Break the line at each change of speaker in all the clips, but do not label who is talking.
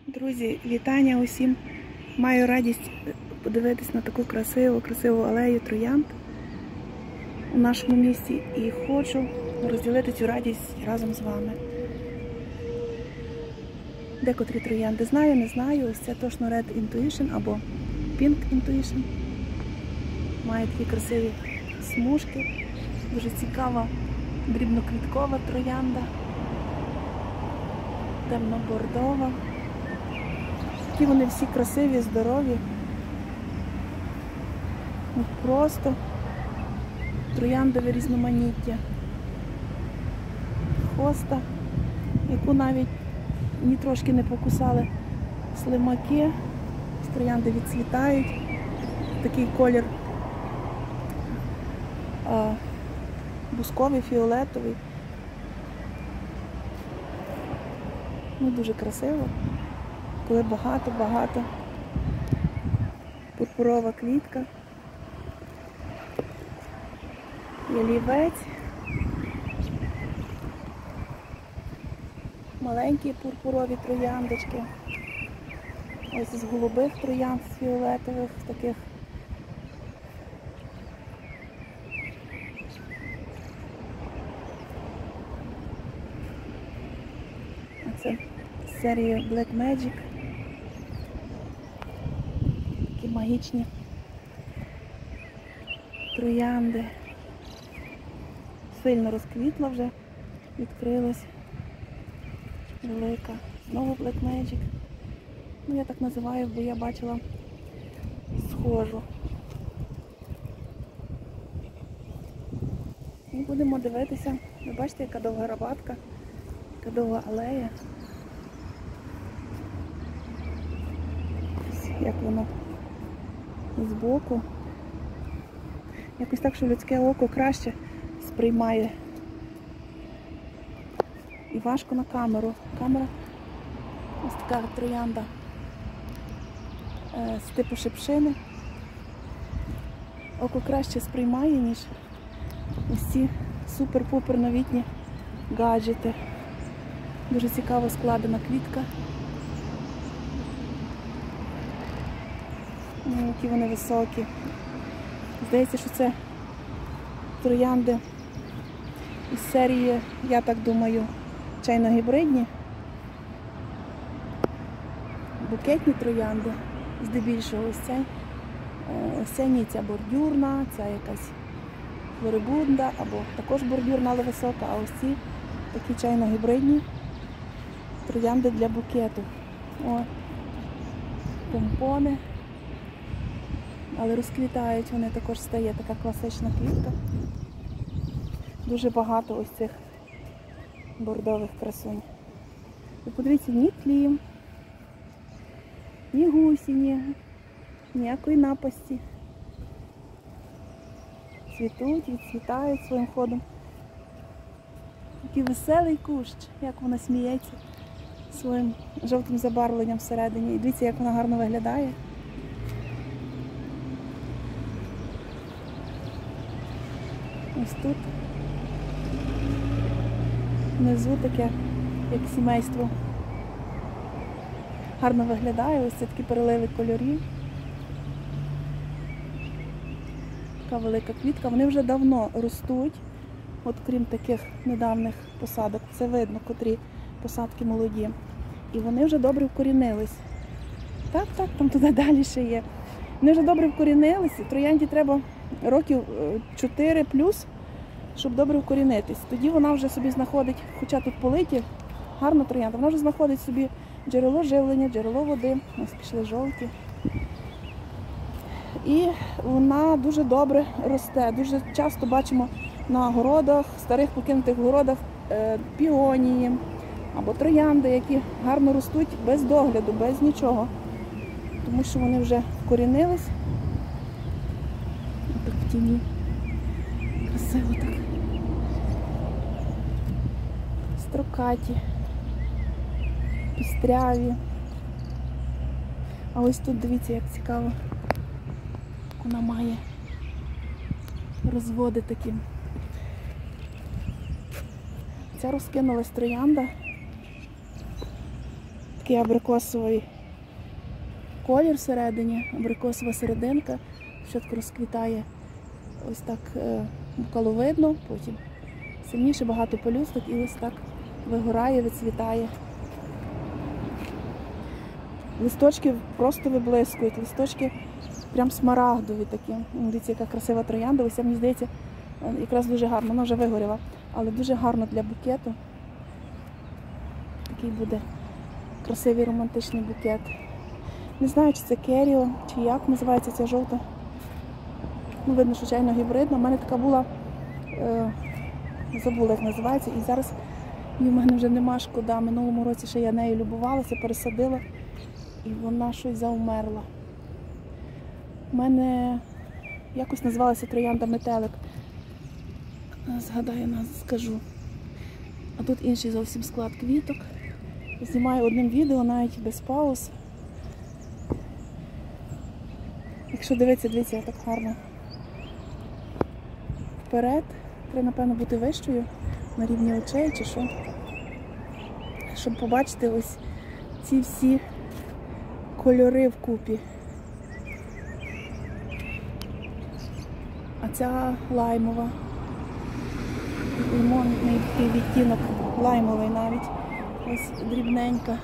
Друзі, вітання усім! Маю радість подивитись на таку красиву алею троянд у нашому місті і хочу розділити цю радість разом з вами. Декотрі троянди знаю, не знаю. Ось це точно Red Intuition або Pink Intuition. Має такі красиві смужки. Дуже цікава дрібноквіткова троянда. Темно-бордова. Такі вони всі красиві, здорові. Просто трояндове різноманіття. Хоста, яку навіть ні трошки не покусали слимаки. Троянди відцвітають. Такий колір бусковий, фіолетовий. Ну, дуже красиво, коли багато пурпурова квітка, ялівець, маленькі пурпурові трояндочки, ось з голубих троянд, з фіолетових таких. Це серія Black Magic. Такі магічні троянди. Сильно розквітла вже, відкрилась. Велика. Знову Black Magic. Ну, я так називаю, бо я бачила схожу. І будемо дивитися. Ви бачите, яка довга рабатка, яка довга алея. Як воно збоку. Якось так, що людське око краще сприймає. І важко на камеру. Камера ось така троянда з типу шипшини. Око краще сприймає, ніж ось ці супер-пупер новітні гаджети. Дуже цікаво складена квітка. Які вони високі. Здається, що це троянди із серії, я так думаю, чайно-гібридні. Букетні троянди, здебільшого ось ця ні, ця бордюрна, ця якась флорибунда, або також бордюрна, але висока, а ось ці такі чайно-гібридні троянди для букету. О, помпони. Але розквітають вони, також стає така класична квітка. Дуже багато ось цих бордових красунь. І подивіться, ні тлі, ні гусіні, ніякої напасті. Цвітуть, відцвітають своїм ходом. Такий веселий кущ, як вона сміється своїм жовтим забарвленням всередині. І дивіться, як вона гарно виглядає. Ось тут внизу таке, як сімейство. Гарно виглядає, ось це такі переливи кольорів. Така велика квітка. Вони вже давно ростуть, от крім таких недавніх посадок. Це видно, котрі посадки молоді. І вони вже добре вкорінились. Так, там туди далі ще є. Вони вже добре вкорінились, троянді треба років 4 плюс, щоб добре вкорінитись. Тоді вона вже собі знаходить, хоча тут политі, гарна троянда, вона вже знаходить собі джерело живлення, джерело води. Ось пішли жовті. І вона дуже добре росте. Дуже часто бачимо на городах, старих покинутих городах піонії або троянди, які гарно ростуть без догляду, без нічого. Тому що вони вже вкорінились. Ось так в тіні. Красиво так. Строкаті, пістряві. А ось тут дивіться, як цікаво. Вона має розводи такі. Ця розкинулась троянда. такий абрикосовий колір всередині, абрикосова серединка. Спочатку розквітає ось так букаловидно, потім сильніше, багато пелюсток і ось так вигорає, відцвітає. Листочки просто виблискують, листочки прям смарагдові такі. Дивіться, яка красива троянда. Ось, мені здається, якраз дуже гарно, вона вже вигоріла, але дуже гарно для букету. Такий буде красивий романтичний букет. Не знаю, чи це керіо, чи як називається ця жовта. Ну, видно, що чайно гібридна. У мене така була, забула, як називається, і зараз її в мене вже нема, шкода. Минулому році ще я нею любувалася, пересадила, і вона щось заумерла. У мене якось називалася троянда метелик. Згадаю, скажу. А тут інший зовсім склад квіток. Знімаю одним відео, навіть без пауз. Якщо дивитися, дивіться, так гарно вперед. Треба, напевно, бути вищою на рівні очей чи що. Щоб побачити ось ці всі кольори вкупі. А ця лаймова. Лимонний такий відтінок, лаймовий навіть. Ось дрібненька.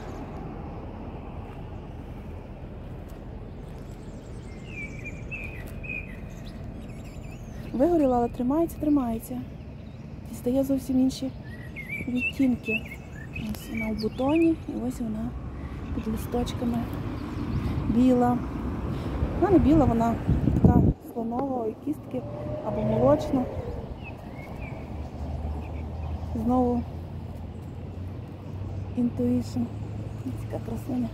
Вигоріла, але тримається, тримається. І стає зовсім інші відтінки. Ось вона в бутоні, і ось вона під листочками. Біла. Вона не біла, вона така слонової кістки або молочна. Знову Intuition. Ось така красуня.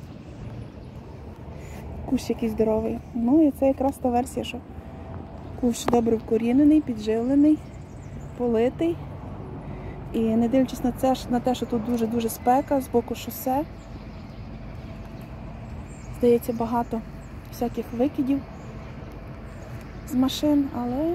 Кущ якийсь здоровий. Ну і це якраз та версія, що кущ добре вкорінений, підживлений, политий. І не дивлячись на те, що тут дуже-дуже спека з боку шосе, здається, багато всяких викидів з машин, але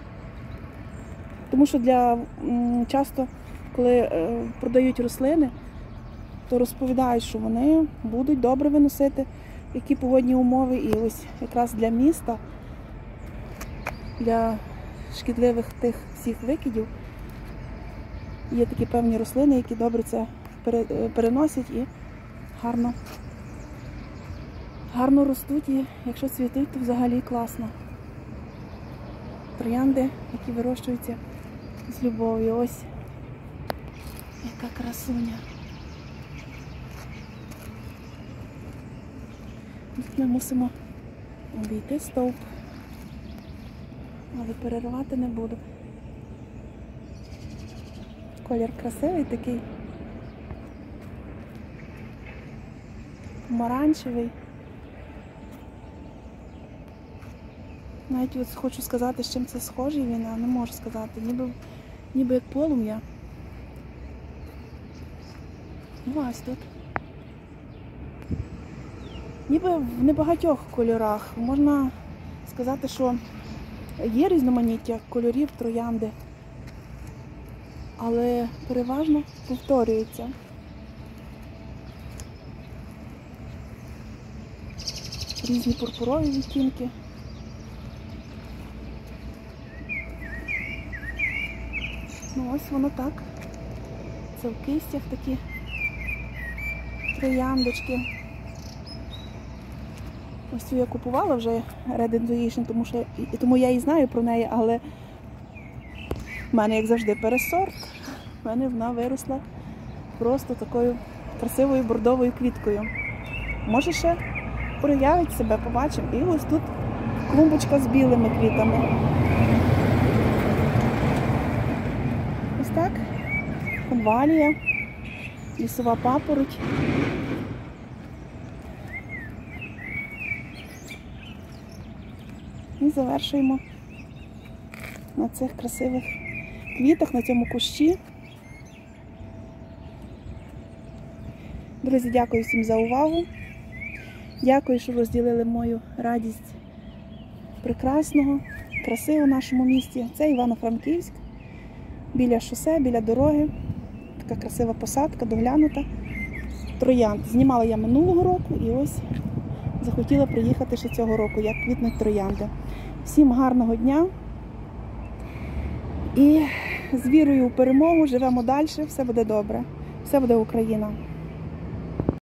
тому що часто, коли продають рослини, то розповідають, що вони будуть добре виносити які погодні умови, і ось якраз для міста, для шкідливих тих всіх викидів є такі певні рослини, які добре це переносять і гарно ростуть, і якщо цвітуть, то взагалі класно. Троянди, які вирощуються з любов'ю. Ось яка красуня. Тут ми мусимо обійти стовп, але переривати не буду. Колір красивий такий, помаранчевий. Навіть от хочу сказати, з чим це схожий він, а не можу сказати. Ніби як полум'я. Ну, ось тут. Ніби в небагатьох кольорах. Можна сказати, що є різноманіття кольорів троянди, але переважно повторюється. Різні пурпурові відтінки. Ну ось воно так. Це в кистях такі трояндочки. Ось цю я купувала вже Red Intuition, тому я і знаю про неї, але в мене, як завжди, пересорт. В мене вона виросла просто такою красивою бордовою квіткою. Може ще проявить себе, побачимо. І ось тут клумбочка з білими квітами. Ось так. Конвалія, лісова папороть. І завершуємо на цих красивих квітах, на цьому кущі. Друзі, дякую всім за увагу. Дякую, що розділили мою радість прекрасного, красивого в нашому місті. Це Івано-Франківськ, біля шосе, біля дороги. Така красива посадка, доглянута. троянд. Знімала я минулого року і ось захотіла приїхати ще цього року, як квітнуть троянди. Всім гарного дня і з вірою у перемогу живемо далі, все буде добре, все буде Україна.